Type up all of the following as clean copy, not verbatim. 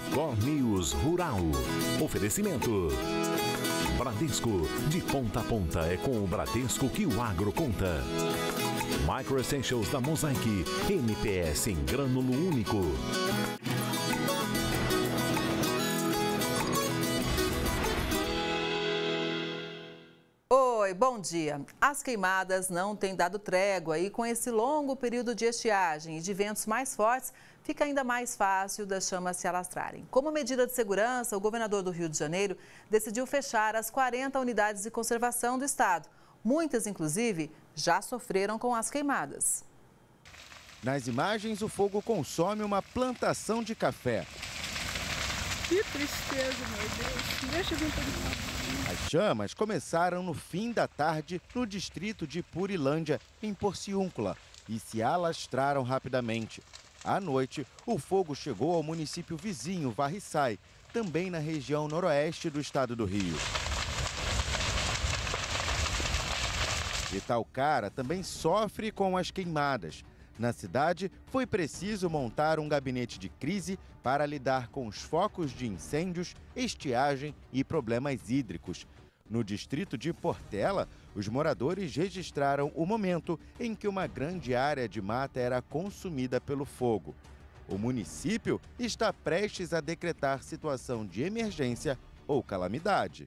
Record News Rural. Oferecimento. Bradesco, de ponta a ponta é com o Bradesco que o agro conta. Micro Essentials da Mosaic, MPS em grânulo único. Oi, bom dia. As queimadas não têm dado trégua e com esse longo período de estiagem e de ventos mais fortes, fica ainda mais fácil das chamas se alastrarem. Como medida de segurança, o governador do Rio de Janeiro decidiu fechar as 40 unidades de conservação do estado. Muitas, inclusive, já sofreram com as queimadas. Nas imagens, o fogo consome uma plantação de café. Que tristeza, meu Deus. Deixa eu vir para cá. As chamas começaram no fim da tarde no distrito de Purilândia, em Porciúncula, e se alastraram rapidamente. À noite, o fogo chegou ao município vizinho, Varriçai, também na região noroeste do estado do Rio. Itaocara também sofre com as queimadas. Na cidade, foi preciso montar um gabinete de crise para lidar com os focos de incêndios, estiagem e problemas hídricos. No distrito de Portela, os moradores registraram o momento em que uma grande área de mata era consumida pelo fogo. O município está prestes a decretar situação de emergência ou calamidade.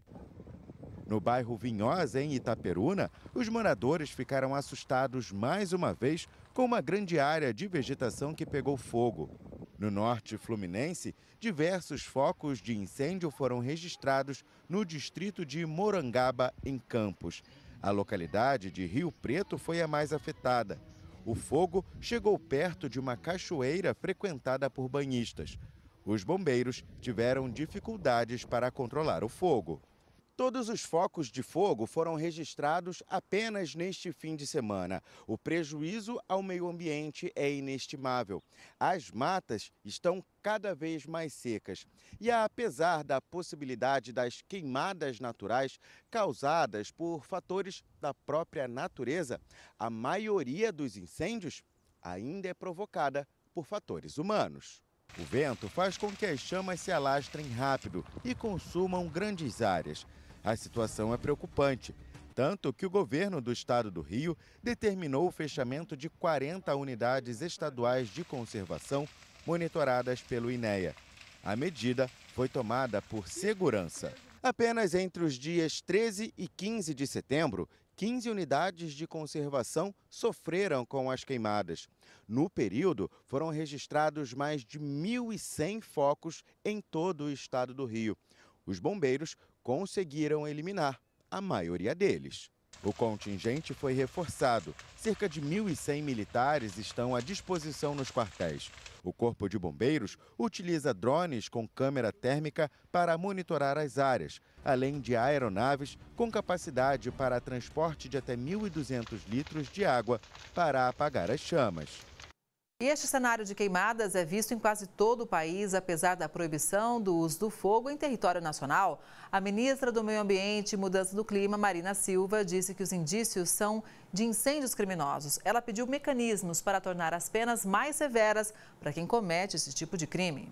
No bairro Vinhosa, em Itaperuna, os moradores ficaram assustados mais uma vez com uma grande área de vegetação que pegou fogo. No norte fluminense, diversos focos de incêndio foram registrados no distrito de Morangaba, em Campos. A localidade de Rio Preto foi a mais afetada. O fogo chegou perto de uma cachoeira frequentada por banhistas. Os bombeiros tiveram dificuldades para controlar o fogo. Todos os focos de fogo foram registrados apenas neste fim de semana. O prejuízo ao meio ambiente é inestimável. As matas estão cada vez mais secas. E apesar da possibilidade das queimadas naturais causadas por fatores da própria natureza, a maioria dos incêndios ainda é provocada por fatores humanos. O vento faz com que as chamas se alastrem rápido e consumam grandes áreas. A situação é preocupante, tanto que o governo do estado do Rio determinou o fechamento de 40 unidades estaduais de conservação monitoradas pelo INEA. A medida foi tomada por segurança. Apenas entre os dias 13 e 15 de setembro, 15 unidades de conservação sofreram com as queimadas. No período, foram registrados mais de 1.100 focos em todo o estado do Rio. Os bombeiros conseguiram eliminar a maioria deles. O contingente foi reforçado. Cerca de 1.100 militares estão à disposição nos quartéis. O Corpo de Bombeiros utiliza drones com câmera térmica para monitorar as áreas, além de aeronaves com capacidade para transporte de até 1.200 litros de água para apagar as chamas. E este cenário de queimadas é visto em quase todo o país, apesar da proibição do uso do fogo em território nacional. A ministra do Meio Ambiente e Mudança do Clima, Marina Silva, disse que os indícios são de incêndios criminosos. Ela pediu mecanismos para tornar as penas mais severas para quem comete esse tipo de crime.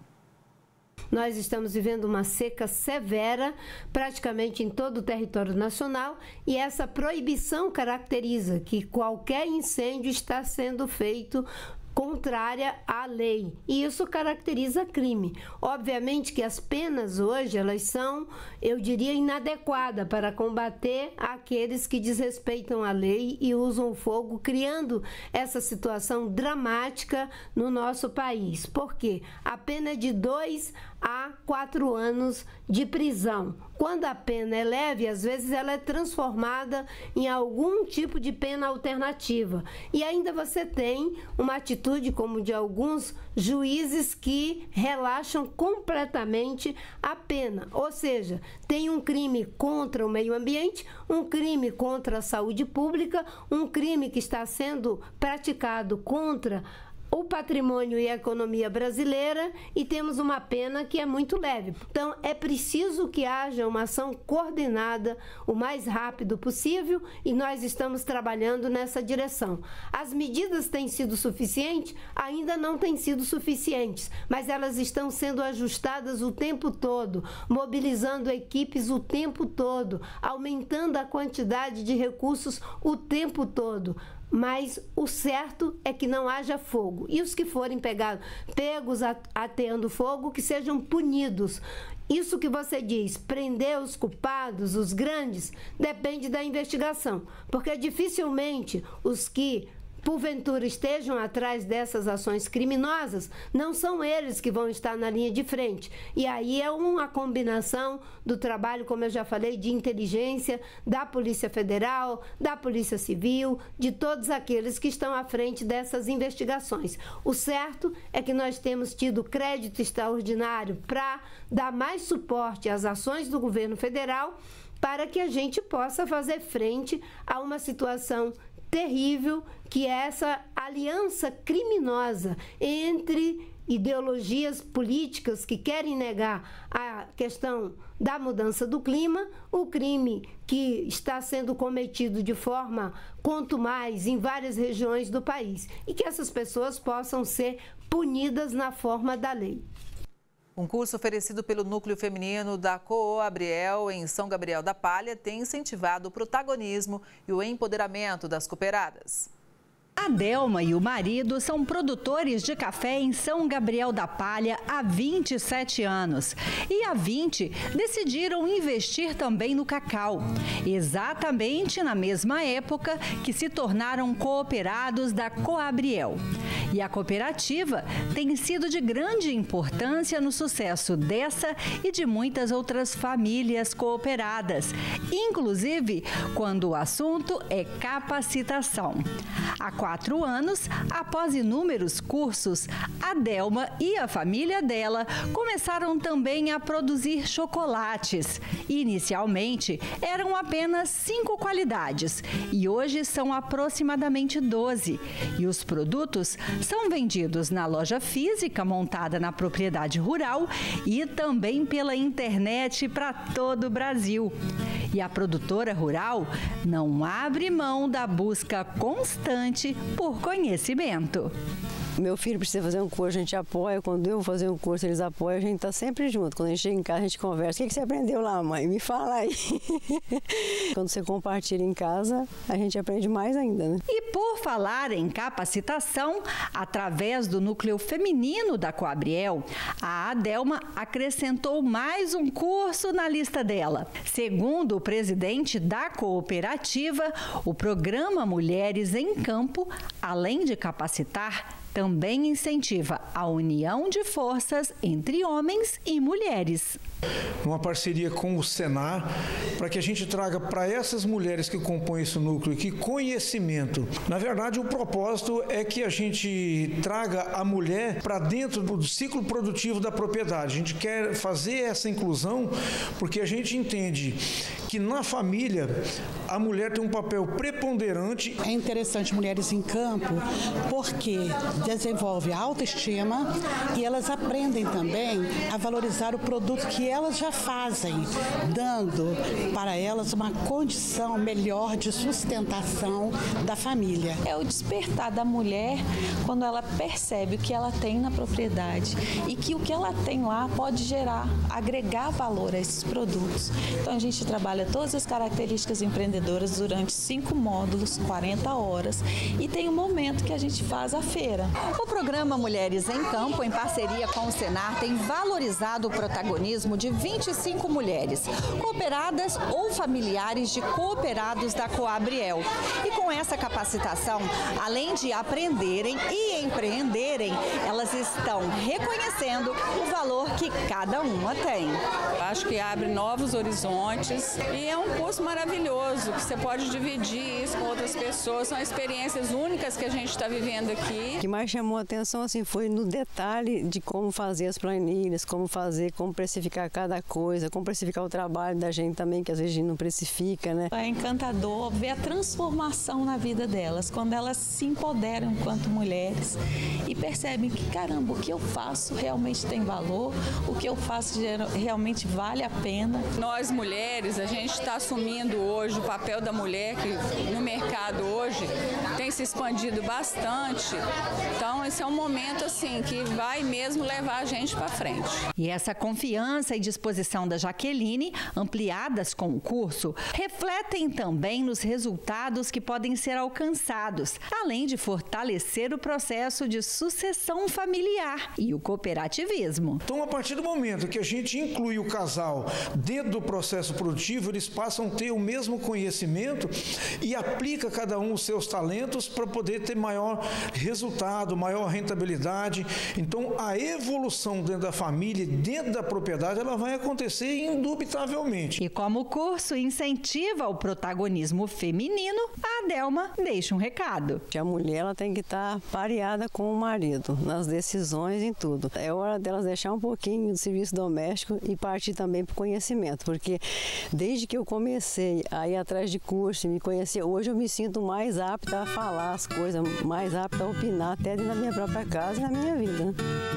Nós estamos vivendo uma seca severa, praticamente em todo o território nacional, e essa proibição caracteriza que qualquer incêndio está sendo feito contrária à lei, e isso caracteriza crime. Obviamente que as penas hoje, elas são, eu diria, inadequadas para combater aqueles que desrespeitam a lei e usam o fogo, criando essa situação dramática no nosso país. Por quê? A pena é de 2 a 4 anos de prisão. Quando a pena é leve, às vezes ela é transformada em algum tipo de pena alternativa. E ainda você tem uma atitude como de alguns juízes que relaxam completamente a pena. Ou seja, tem um crime contra o meio ambiente, um crime contra a saúde pública, um crime que está sendo praticado contra o patrimônio e a economia brasileira e temos uma pena que é muito leve. Então, é preciso que haja uma ação coordenada o mais rápido possível e nós estamos trabalhando nessa direção. As medidas têm sido suficientes? Ainda não têm sido suficientes, mas elas estão sendo ajustadas o tempo todo, mobilizando equipes o tempo todo, aumentando a quantidade de recursos o tempo todo. Mas o certo é que não haja fogo. E os que forem pegos ateando fogo, que sejam punidos. Isso que você diz, prender os culpados, os grandes, depende da investigação. Porque dificilmente os que porventura estejam atrás dessas ações criminosas, não são eles que vão estar na linha de frente. E aí é uma combinação do trabalho, como eu já falei, de inteligência, da Polícia Federal, da Polícia Civil, de todos aqueles que estão à frente dessas investigações. O certo é que nós temos tido crédito extraordinário para dar mais suporte às ações do governo federal para que a gente possa fazer frente a uma situação terrível, que é essa aliança criminosa entre ideologias políticas que querem negar a questão da mudança do clima, o crime que está sendo cometido de forma contumaz em várias regiões do país, e que essas pessoas possam ser punidas na forma da lei. Um curso oferecido pelo Núcleo Feminino da Coabriel em São Gabriel da Palha tem incentivado o protagonismo e o empoderamento das cooperadas. A Delma e o marido são produtores de café em São Gabriel da Palha há 27 anos. E há 20 decidiram investir também no cacau. Exatamente na mesma época que se tornaram cooperados da Coabriel. E a cooperativa tem sido de grande importância no sucesso dessa e de muitas outras famílias cooperadas, inclusive quando o assunto é capacitação. Há 4 anos, após inúmeros cursos, a Delma e a família dela começaram também a produzir chocolates. Inicialmente, eram apenas 5 qualidades e hoje são aproximadamente 12. E os produtos são vendidos na loja física montada na propriedade rural e também pela internet para todo o Brasil. E a produtora rural não abre mão da busca constante por conhecimento. Meu filho precisa fazer um curso, a gente apoia. Quando eu vou fazer um curso, eles apoiam, a gente está sempre junto. Quando a gente chega em casa, a gente conversa. O que você aprendeu lá, mãe? Me fala aí. Quando você compartilha em casa, a gente aprende mais ainda, né? E por falar em capacitação, através do Núcleo Feminino da Coabriel, a Adelma acrescentou mais um curso na lista dela. Segundo o presidente da cooperativa, o programa Mulheres em Campo, além de capacitar, também incentiva a união de forças entre homens e mulheres. Uma parceria com o Senar, para que a gente traga para essas mulheres que compõem esse núcleo aqui conhecimento. Na verdade, o propósito é que a gente traga a mulher para dentro do ciclo produtivo da propriedade. A gente quer fazer essa inclusão porque a gente entende que na família a mulher tem um papel preponderante. É interessante Mulheres em Campo porque desenvolve a autoestima e elas aprendem também a valorizar o produto que elas já fazem, dando para elas uma condição melhor de sustentação da família. É o despertar da mulher quando ela percebe o que ela tem na propriedade e que o que ela tem lá pode agregar valor a esses produtos. Então a gente trabalha todas as características empreendedoras durante 5 módulos, 40 horas, e tem um momento que a gente faz a feira. O programa Mulheres em Campo, em parceria com o Senar, tem valorizado o protagonismo de 25 mulheres, cooperadas ou familiares de cooperados da Coabriel. E com essa capacitação, além de aprenderem e empreenderem, elas estão reconhecendo o valor que cada uma tem. Acho que abre novos horizontes e é um curso maravilhoso, que você pode dividir isso com outras pessoas, são experiências únicas que a gente está vivendo aqui. O que mais chamou a atenção assim, foi no detalhe de como fazer as planilhas, como precificar cada coisa, como precificar o trabalho da gente também, que às vezes a gente não precifica, né? É encantador ver a transformação na vida delas, quando elas se empoderam enquanto mulheres e percebem que, caramba, o que eu faço realmente tem valor, o que eu faço realmente vale a pena. Nós mulheres, a gente está assumindo hoje o papel da mulher, que no mercado hoje tem se expandido bastante. Então, esse é um momento assim que vai mesmo levar a gente para frente. E essa confiança e disposição da Jaqueline, ampliadas com o curso, refletem também nos resultados que podem ser alcançados, além de fortalecer o processo de sucessão familiar e o cooperativismo. Então, a partir do momento que a gente inclui o casal dentro do processo produtivo, eles passam a ter o mesmo conhecimento e aplica cada um os seus talentos para poder ter maior resultado, maior rentabilidade. Então, a evolução dentro da família, dentro da propriedade, ela vai acontecer indubitavelmente. E como o curso incentiva o protagonismo feminino, a Adelma deixa um recado. A mulher ela tem que estar pareada com o marido, nas decisões, em tudo. É hora delas deixar um pouquinho do serviço doméstico e partir também para o conhecimento, porque desde que eu comecei a ir atrás de curso e me conhecer, hoje eu me sinto mais apta a falar as coisas, mais apta a opinar até na minha própria casa e na minha vida.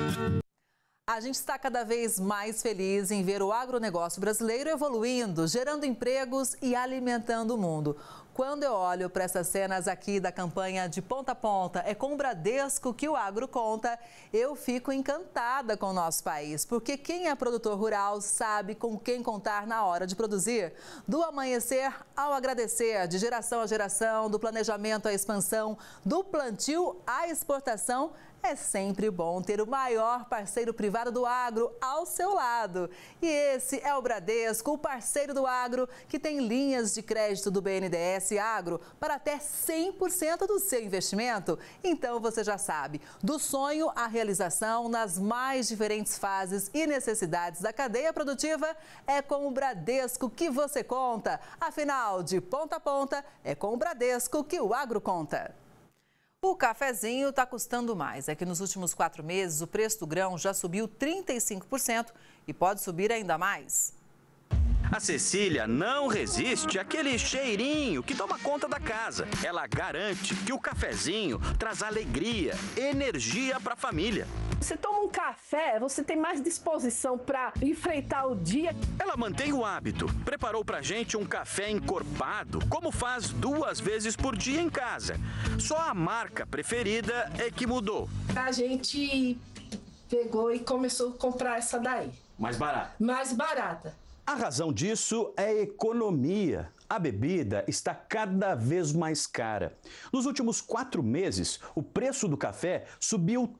A gente está cada vez mais feliz em ver o agronegócio brasileiro evoluindo, gerando empregos e alimentando o mundo. Quando eu olho para essas cenas aqui da campanha de ponta a ponta, é com o Bradesco que o agro conta, eu fico encantada com o nosso país, porque quem é produtor rural sabe com quem contar na hora de produzir. Do amanhecer ao agradecer, de geração a geração, do planejamento à expansão, do plantio à exportação, é sempre bom ter o maior parceiro privado do agro ao seu lado. E esse é o Bradesco, o parceiro do agro, que tem linhas de crédito do BNDES Agro para até 100% do seu investimento. Então você já sabe, do sonho à realização nas mais diferentes fases e necessidades da cadeia produtiva, é com o Bradesco que você conta. Afinal, de ponta a ponta, é com o Bradesco que o agro conta. O cafezinho está custando mais. É que nos últimos 4 meses o preço do grão já subiu 35% e pode subir ainda mais. A Cecília não resiste àquele cheirinho que toma conta da casa. Ela garante que o cafezinho traz alegria, energia para a família. Você toma um café, você tem mais disposição para enfrentar o dia. Ela mantém o hábito. Preparou pra gente um café encorpado, como faz 2 vezes por dia em casa. Só a marca preferida é que mudou. A gente pegou e começou a comprar essa daí. Mais barata? Mais barata. A razão disso é economia. A bebida está cada vez mais cara. Nos últimos 4 meses, o preço do café subiu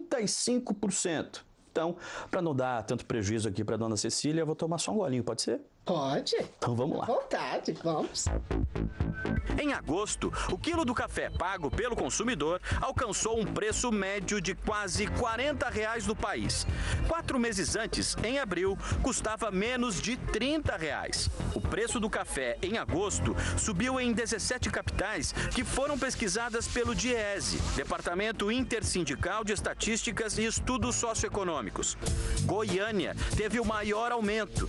35%. Então, para não dar tanto prejuízo aqui para dona Cecília, eu vou tomar só um golinho, pode ser? Pode. Então vamos lá. À vontade, vamos. Em agosto, o quilo do café pago pelo consumidor alcançou um preço médio de quase R$40 no país. 4 meses antes, em abril, custava menos de R$30. O preço do café em agosto subiu em 17 capitais que foram pesquisadas pelo DIEESE, Departamento Intersindical de Estatísticas e Estudos Socioeconômicos. Goiânia teve o maior aumento,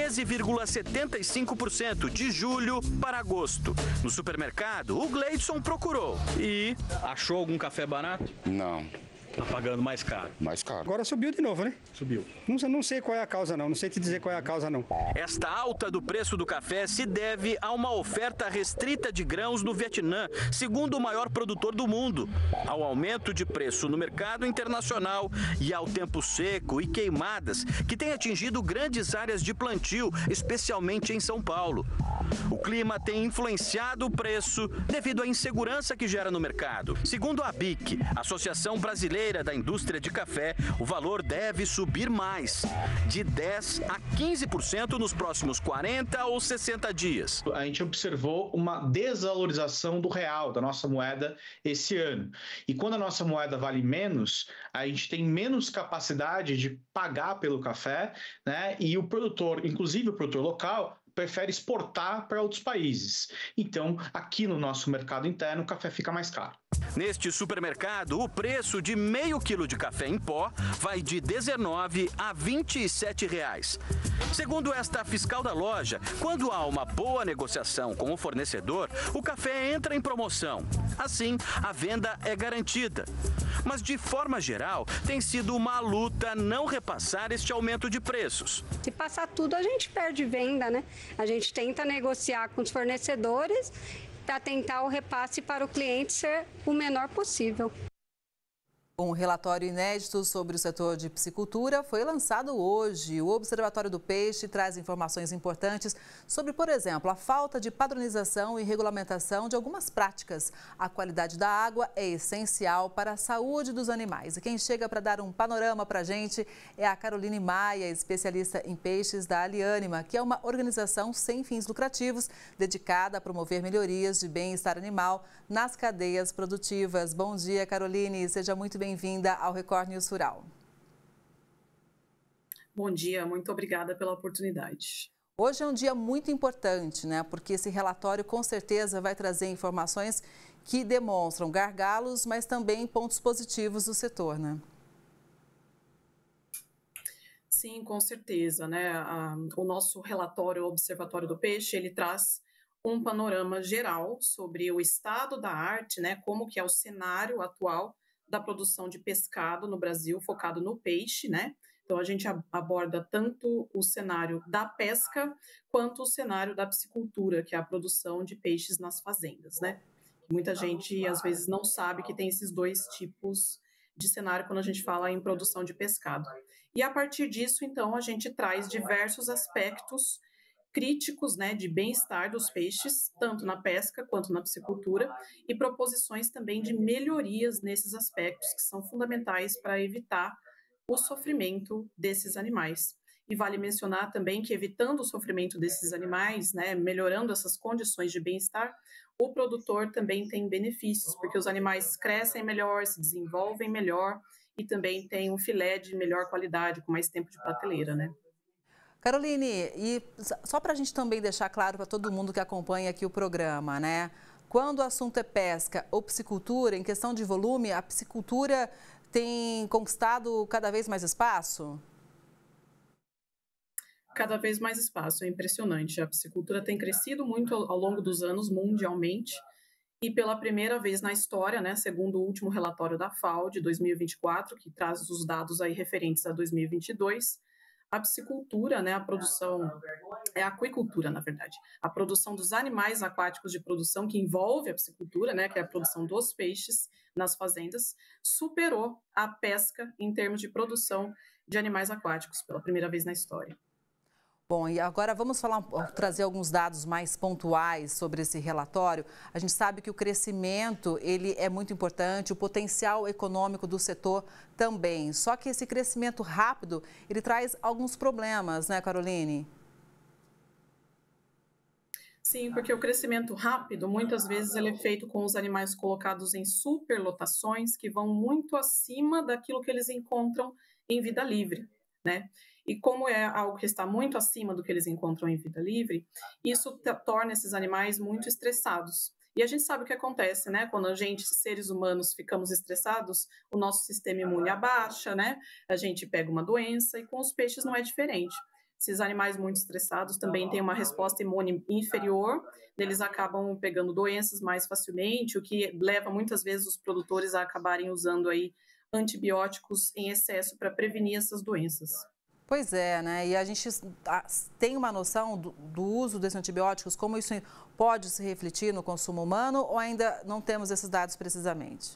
13,75% de julho para agosto. No supermercado, o Gleidson procurou e achou algum café barato? Não. Tá pagando mais caro? Mais caro. Agora subiu de novo, né? Subiu. Não sei qual é a causa, não. Não sei te dizer qual é a causa, não. Esta alta do preço do café se deve a uma oferta restrita de grãos no Vietnã, segundo o maior produtor do mundo, ao aumento de preço no mercado internacional e ao tempo seco e queimadas que tem atingido grandes áreas de plantio, especialmente em São Paulo. O clima tem influenciado o preço devido à insegurança que gera no mercado. Segundo a ABIC, Associação Brasileira da Indústria de Café, o valor deve subir mais, de 10% a 15% nos próximos 40 ou 60 dias. A gente observou uma desvalorização do real, da nossa moeda, esse ano. E quando a nossa moeda vale menos, a gente tem menos capacidade de pagar pelo café, né? E o produtor, inclusive o produtor local, prefere exportar para outros países. Então, aqui no nosso mercado interno, o café fica mais caro. Neste supermercado, o preço de meio quilo de café em pó vai de R$19 a R$27. Segundo esta fiscal da loja, quando há uma boa negociação com o fornecedor, o café entra em promoção. Assim, a venda é garantida. Mas, de forma geral, tem sido uma luta não repassar este aumento de preços. Se passar tudo, a gente perde venda, né? A gente tenta negociar com os fornecedores para tentar o repasse para o cliente ser o menor possível. Um relatório inédito sobre o setor de piscicultura foi lançado hoje. O Observatório do Peixe traz informações importantes sobre, por exemplo, a falta de padronização e regulamentação de algumas práticas. A qualidade da água é essencial para a saúde dos animais. E quem chega para dar um panorama para a gente é a Caroline Maia, especialista em peixes da Aliânima, que é uma organização sem fins lucrativos dedicada a promover melhorias de bem-estar animal nas cadeias produtivas. Bom dia, Caroline. Seja muito bem-vinda ao Record News Rural. Bom dia, muito obrigada pela oportunidade. Hoje é um dia muito importante, né? Porque esse relatório com certeza vai trazer informações que demonstram gargalos, mas também pontos positivos do setor, né? Sim, com certeza, né? O nosso relatório, o Observatório do Peixe, ele traz um panorama geral sobre o estado da arte, né? Como que é o cenário atual da produção de pescado no Brasil, focado no peixe, né? Então, a gente aborda tanto o cenário da pesca, quanto o cenário da piscicultura, que é a produção de peixes nas fazendas, né? Muita gente, às vezes, não sabe que tem esses dois tipos de cenário quando a gente fala em produção de pescado. E, a partir disso, então, a gente traz diversos aspectos críticos, né, de bem-estar dos peixes, tanto na pesca quanto na piscicultura, e proposições também de melhorias nesses aspectos que são fundamentais para evitar o sofrimento desses animais. E vale mencionar também que, evitando o sofrimento desses animais, né, melhorando essas condições de bem-estar, o produtor também tem benefícios, porque os animais crescem melhor, se desenvolvem melhor e também tem um filé de melhor qualidade, com mais tempo de prateleira, né? Caroline, e só para a gente também deixar claro para todo mundo que acompanha aqui o programa, né? Quando o assunto é pesca ou piscicultura, em questão de volume, a piscicultura tem conquistado cada vez mais espaço? Cada vez mais espaço, é impressionante. A piscicultura tem crescido muito ao longo dos anos, mundialmente, e pela primeira vez na história, né, segundo o último relatório da FAO de 2024, que traz os dados aí referentes a 2022, a piscicultura, né, a produção, a aquicultura, na verdade, a produção dos animais aquáticos de produção, que envolve a piscicultura, né, que é a produção dos peixes nas fazendas, superou a pesca em termos de produção de animais aquáticos, pela primeira vez na história. Bom, e agora vamos trazer alguns dados mais pontuais sobre esse relatório. A gente sabe que o crescimento, ele é muito importante, o potencial econômico do setor também. Só que esse crescimento rápido, ele traz alguns problemas, né, Caroline? Sim, porque o crescimento rápido, muitas vezes, ele é feito com os animais colocados em superlotações, que vão muito acima daquilo que eles encontram em vida livre, né? E como é algo que está muito acima do que eles encontram em vida livre, isso torna esses animais muito estressados. E a gente sabe o que acontece, né? Quando a gente, seres humanos, ficamos estressados, o nosso sistema imune abaixa, né? A gente pega uma doença, e com os peixes não é diferente. Esses animais muito estressados também têm uma resposta imune inferior, eles acabam pegando doenças mais facilmente, o que leva muitas vezes os produtores a acabarem usando aí antibióticos em excesso para prevenir essas doenças. Pois é, né? E a gente tem uma noção do uso desses antibióticos, como isso pode se refletir no consumo humano, ou ainda não temos esses dados precisamente?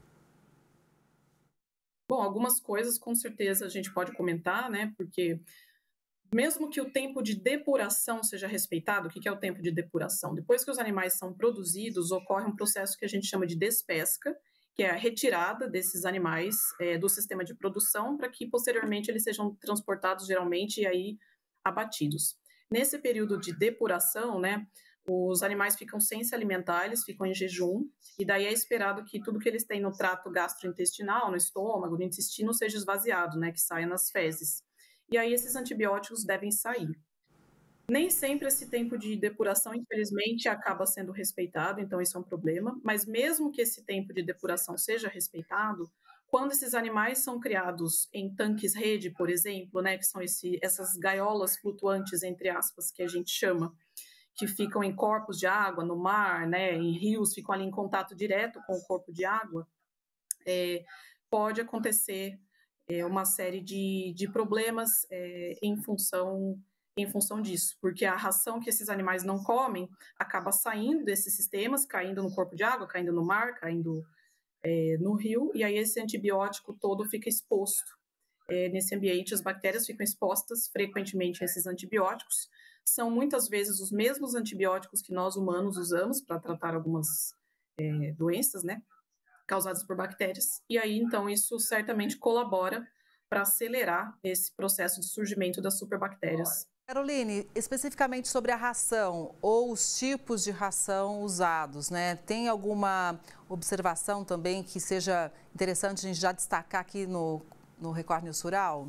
Bom, algumas coisas com certeza a gente pode comentar, né? Porque mesmo que o tempo de depuração seja respeitado, o que é o tempo de depuração? Depois que os animais são produzidos, ocorre um processo que a gente chama de despesca, que é a retirada desses animais do sistema de produção para que posteriormente eles sejam transportados geralmente e aí abatidos. Nesse período de depuração, né, os animais ficam sem se alimentar, eles ficam em jejum, e daí é esperado que tudo que eles têm no trato gastrointestinal, no estômago, no intestino, seja esvaziado, né, que saia nas fezes. E aí esses antibióticos devem sair. Nem sempre esse tempo de depuração, infelizmente, acaba sendo respeitado, então isso é um problema. Mas mesmo que esse tempo de depuração seja respeitado, quando esses animais são criados em tanques-rede, por exemplo, né, que são essas gaiolas flutuantes, entre aspas, que a gente chama, que ficam em corpos de água, no mar, né, em rios, ficam ali em contato direto com o corpo de água, pode acontecer uma série de problemas em função disso, porque a ração que esses animais não comem acaba saindo desses sistemas, caindo no corpo de água, caindo no mar, caindo no rio, e aí esse antibiótico todo fica exposto nesse ambiente. As bactérias ficam expostas frequentemente a esses antibióticos. São muitas vezes os mesmos antibióticos que nós humanos usamos para tratar algumas doenças, né, causadas por bactérias. E aí, então, isso certamente colabora para acelerar esse processo de surgimento das superbactérias. Caroline, especificamente sobre a ração ou os tipos de ração usados, né? Tem alguma observação também que seja interessante a gente já destacar aqui no Record News Rural?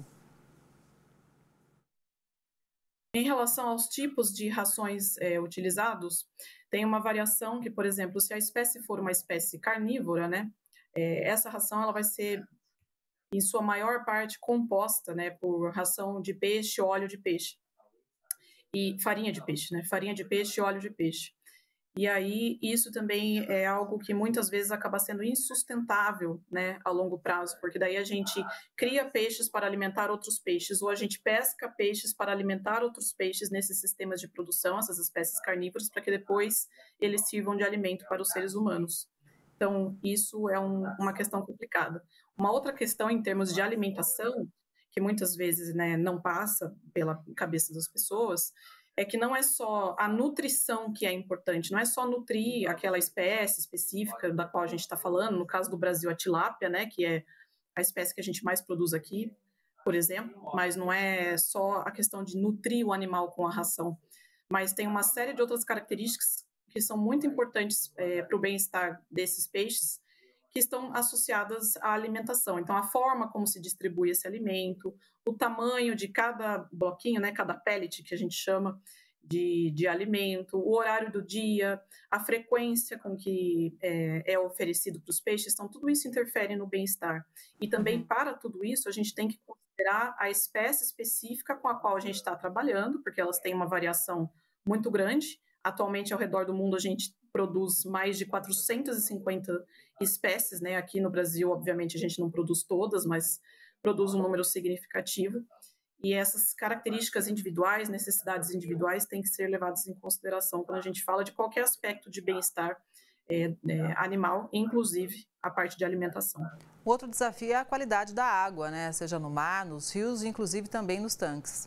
Em relação aos tipos de rações utilizados, tem uma variação que, por exemplo, se a espécie for uma espécie carnívora, né, essa ração ela vai ser, em sua maior parte, composta, né, por ração de peixe, óleo de peixe. E farinha de peixe, né? Farinha de peixe e óleo de peixe. E aí, isso também é algo que muitas vezes acaba sendo insustentável, né, a longo prazo, porque daí a gente cria peixes para alimentar outros peixes, ou a gente pesca peixes para alimentar outros peixes nesses sistemas de produção, essas espécies carnívoras, para que depois eles sirvam de alimento para os seres humanos. Então, isso é uma questão complicada. Uma outra questão em termos de alimentação, que muitas vezes, né, não passa pela cabeça das pessoas, é que não é só a nutrição que é importante, não é só nutrir aquela espécie específica da qual a gente está falando, no caso do Brasil, a tilápia, né, que é a espécie que a gente mais produz aqui, por exemplo, mas não é só a questão de nutrir o animal com a ração, mas tem uma série de outras características que são muito importantes para o bem-estar desses peixes, que estão associadas à alimentação. Então, a forma como se distribui esse alimento, o tamanho de cada bloquinho, né, cada pellet que a gente chama de alimento, o horário do dia, a frequência com que é oferecido para os peixes, então tudo isso interfere no bem-estar. E também, para tudo isso, a gente tem que considerar a espécie específica com a qual a gente está trabalhando, porque elas têm uma variação muito grande. Atualmente, ao redor do mundo, a gente produz mais de 450 espécies, né? Aqui no Brasil, obviamente, a gente não produz todas, mas produz um número significativo. E essas características individuais, necessidades individuais, têm que ser levadas em consideração quando a gente fala de qualquer aspecto de bem-estar animal, inclusive a parte de alimentação. O outro desafio é a qualidade da água, né? Seja no mar, nos rios, inclusive também nos tanques.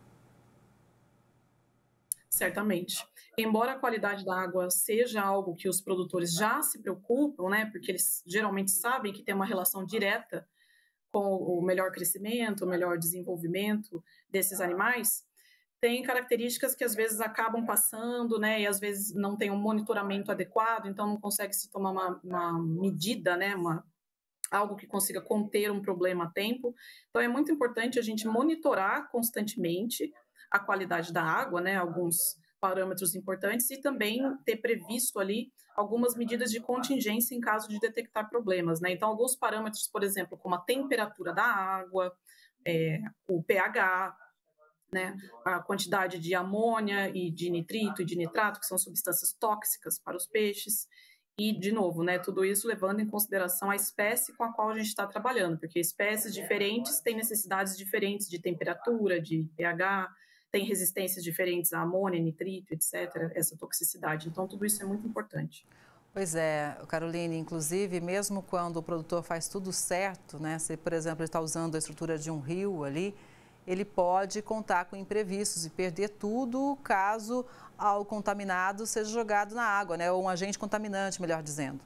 Certamente. Embora a qualidade da água seja algo que os produtores já se preocupam, né, porque eles geralmente sabem que tem uma relação direta com o melhor crescimento, o melhor desenvolvimento desses animais, tem características que às vezes acabam passando, né, e às vezes não tem um monitoramento adequado, então não consegue se tomar uma medida, né, algo que consiga conter um problema a tempo. Então é muito importante a gente monitorar constantemente a qualidade da água, né, alguns parâmetros importantes, e também ter previsto ali algumas medidas de contingência em caso de detectar problemas, né? Então, alguns parâmetros, por exemplo, como a temperatura da água, o pH, né, a quantidade de amônia e de nitrito e de nitrato, que são substâncias tóxicas para os peixes, e, de novo, né, tudo isso levando em consideração a espécie com a qual a gente está trabalhando, porque espécies diferentes têm necessidades diferentes de temperatura, de pH, tem resistências diferentes a amônia, nitrito, etc., essa toxicidade. Então, tudo isso é muito importante. Pois é, Caroline, inclusive, mesmo quando o produtor faz tudo certo, né? Se, por exemplo, ele está usando a estrutura de um rio ali, ele pode contar com imprevistos e perder tudo caso algo contaminado seja jogado na água, né? Ou um agente contaminante, melhor dizendo.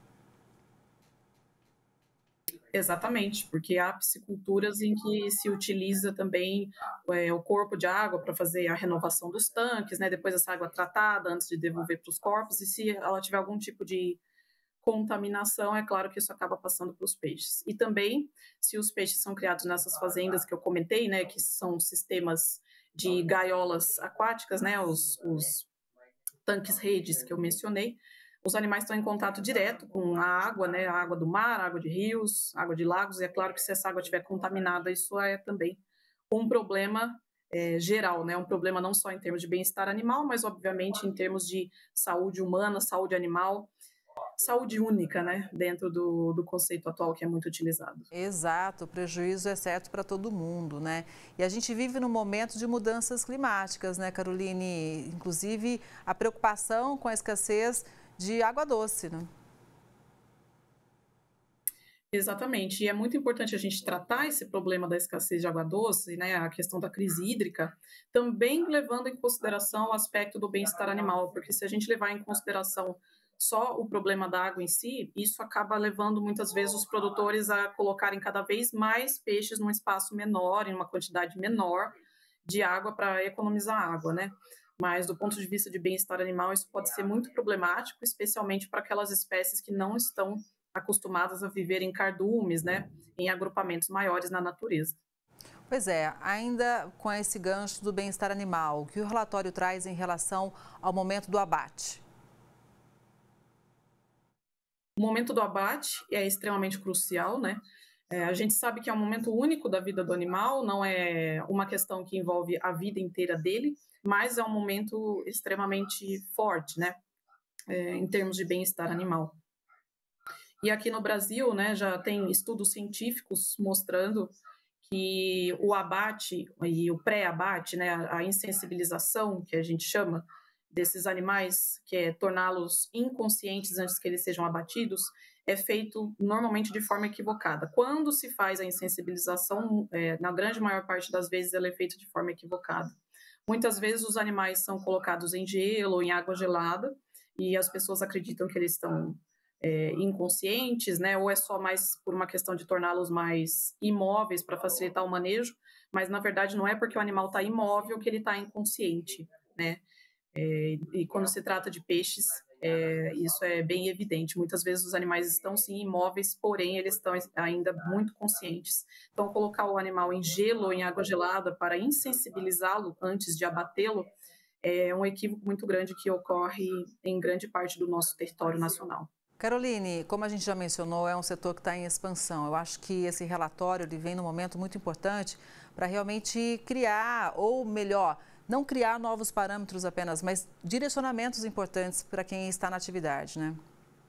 Exatamente, porque há pisciculturas em que se utiliza também o corpo de água para fazer a renovação dos tanques, né? Depois essa água tratada antes de devolver para os corpos, e se ela tiver algum tipo de contaminação, é claro que isso acaba passando para os peixes. E também, se os peixes são criados nessas fazendas que eu comentei, né, que são sistemas de gaiolas aquáticas, né, os tanques redes que eu mencionei, os animais estão em contato direto com a água, né, a água do mar, a água de rios, água de lagos, e é claro que se essa água estiver contaminada, isso é também um problema geral, né, um problema não só em termos de bem-estar animal, mas obviamente em termos de saúde humana, saúde animal, saúde única, né, dentro do conceito atual que é muito utilizado. Exato, o prejuízo é certo para todo mundo, né? E a gente vive num momento de mudanças climáticas, né, Caroline? Inclusive, a preocupação com a escassez de água doce, né? Exatamente, e é muito importante a gente tratar esse problema da escassez de água doce, né, a questão da crise hídrica, também levando em consideração o aspecto do bem-estar animal, porque se a gente levar em consideração só o problema da água em si, isso acaba levando muitas vezes os produtores a colocarem cada vez mais peixes num espaço menor, em uma quantidade menor de água para economizar água, né? Mas do ponto de vista de bem-estar animal, isso pode ser muito problemático, especialmente para aquelas espécies que não estão acostumadas a viver em cardumes, né, em agrupamentos maiores na natureza. Pois é, ainda com esse gancho do bem-estar animal, o que o relatório traz em relação ao momento do abate? O momento do abate é extremamente crucial, né? A gente sabe que é um momento único da vida do animal, não é uma questão que envolve a vida inteira dele, mas é um momento extremamente forte, né? Em termos de bem-estar animal. E aqui no Brasil, né, já tem estudos científicos mostrando que o abate e o pré-abate, né, a insensibilização, que a gente chama, desses animais, que é torná-los inconscientes antes que eles sejam abatidos, é feito normalmente de forma equivocada. Quando se faz a insensibilização, na grande maior parte das vezes ela é feita de forma equivocada. Muitas vezes os animais são colocados em gelo ou em água gelada e as pessoas acreditam que eles estão inconscientes, né? Ou é só mais por uma questão de torná-los mais imóveis para facilitar o manejo, mas na verdade não é porque o animal está imóvel que ele está inconsciente, né? E quando se trata de peixes, isso é bem evidente. Muitas vezes os animais estão sim imóveis, porém eles estão ainda muito conscientes. Então, colocar o animal em gelo ou em água gelada para insensibilizá-lo antes de abatê-lo é um equívoco muito grande que ocorre em grande parte do nosso território nacional. Caroline, como a gente já mencionou, é um setor que está em expansão. Eu acho que esse relatório ele vem num momento muito importante para realmente criar, ou melhor, não criar novos parâmetros apenas, mas direcionamentos importantes para quem está na atividade, né?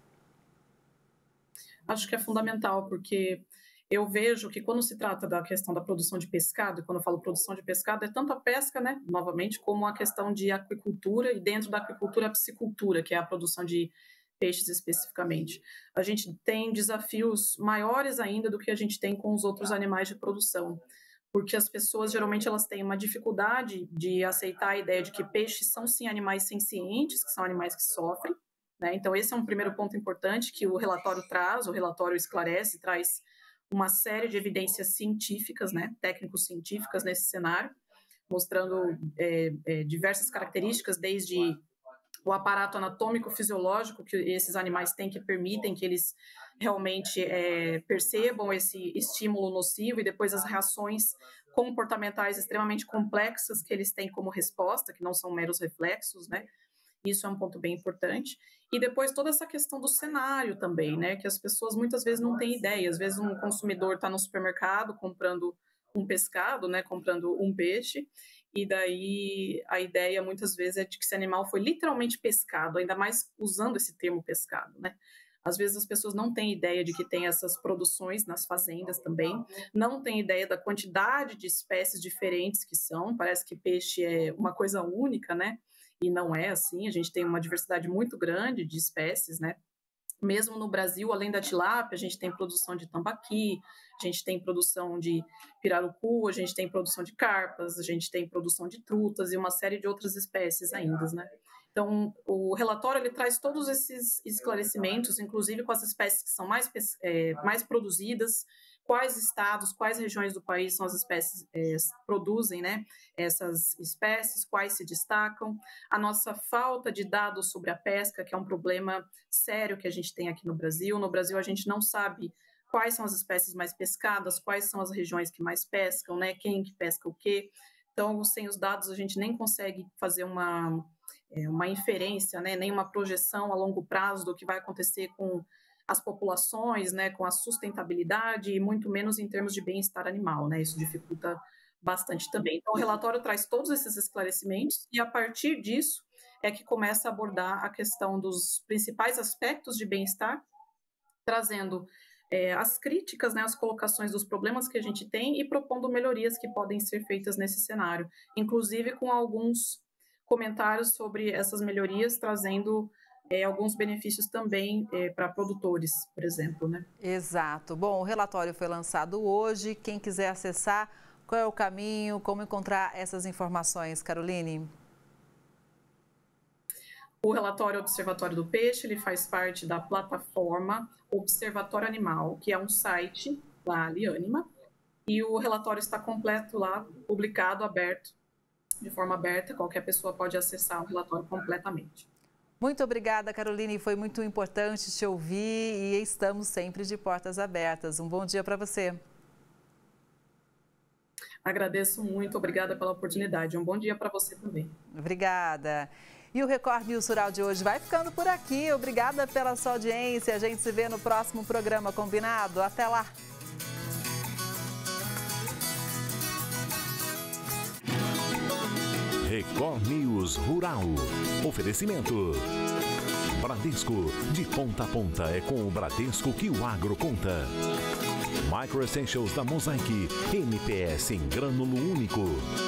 Acho que é fundamental, porque eu vejo que quando se trata da questão da produção de pescado, e quando eu falo produção de pescado, é tanto a pesca, né, novamente, como a questão de aquicultura, e dentro da aquicultura a piscicultura, que é a produção de peixes especificamente. A gente tem desafios maiores ainda do que a gente tem com os outros animais de produção, porque as pessoas geralmente elas têm uma dificuldade de aceitar a ideia de que peixes são sim animais sencientes, que são animais que sofrem, né? Então esse é um primeiro ponto importante que o relatório traz, o relatório esclarece, traz uma série de evidências científicas, né, técnico-científicas nesse cenário, mostrando diversas características, desde o aparato anatômico fisiológico que esses animais têm, que permitem que eles realmente percebam esse estímulo nocivo, e depois as reações comportamentais extremamente complexas que eles têm como resposta, que não são meros reflexos, né? Isso é um ponto bem importante. E depois toda essa questão do cenário também, né? Que as pessoas muitas vezes não têm ideia. Às vezes um consumidor está no supermercado comprando um pescado, né? Comprando um peixe, e daí a ideia muitas vezes é de que esse animal foi literalmente pescado, ainda mais usando esse termo pescado, né? Às vezes as pessoas não têm ideia de que tem essas produções nas fazendas também, não têm ideia da quantidade de espécies diferentes que são, parece que peixe é uma coisa única, né? E não é assim, a gente tem uma diversidade muito grande de espécies, né? Mesmo no Brasil, além da tilápia, a gente tem produção de tambaqui, a gente tem produção de pirarucu, a gente tem produção de carpas, a gente tem produção de trutas e uma série de outras espécies ainda, né? Então, o relatório ele traz todos esses esclarecimentos, inclusive com as espécies que são mais produzidas, quais estados, quais regiões do país são as espécies produzem, né, essas espécies, quais se destacam, a nossa falta de dados sobre a pesca, que é um problema sério que a gente tem aqui no Brasil. No Brasil, a gente não sabe quais são as espécies mais pescadas, quais são as regiões que mais pescam, né, quem que pesca o quê. Então, sem os dados, a gente nem consegue fazer uma inferência, né, nem uma projeção a longo prazo do que vai acontecer com as populações, né, com a sustentabilidade e muito menos em termos de bem-estar animal, né, isso dificulta bastante também. Então, o relatório traz todos esses esclarecimentos e, a partir disso, é que começa a abordar a questão dos principais aspectos de bem-estar, trazendo as críticas, né, as colocações dos problemas que a gente tem e propondo melhorias que podem ser feitas nesse cenário, inclusive com alguns comentários sobre essas melhorias, trazendo alguns benefícios também para produtores, por exemplo, né? Exato. Bom, o relatório foi lançado hoje. Quem quiser acessar, qual é o caminho, como encontrar essas informações, Caroline? O relatório Observatório do Peixe, ele faz parte da plataforma Observatório Animal, que é um site da Aliânima, e o relatório está completo lá, publicado, aberto, de forma aberta, qualquer pessoa pode acessar o relatório completamente. Muito obrigada, Caroline, foi muito importante te ouvir e estamos sempre de portas abertas. Um bom dia para você. Agradeço muito, obrigada pela oportunidade. Um bom dia para você também. Obrigada. E o Record News Rural de hoje vai ficando por aqui. Obrigada pela sua audiência. A gente se vê no próximo programa, combinado? Até lá! Record News Rural. Oferecimento. Bradesco. De ponta a ponta é com o Bradesco que o agro conta. Micro Essentials da Mosaic. NPS em grânulo único.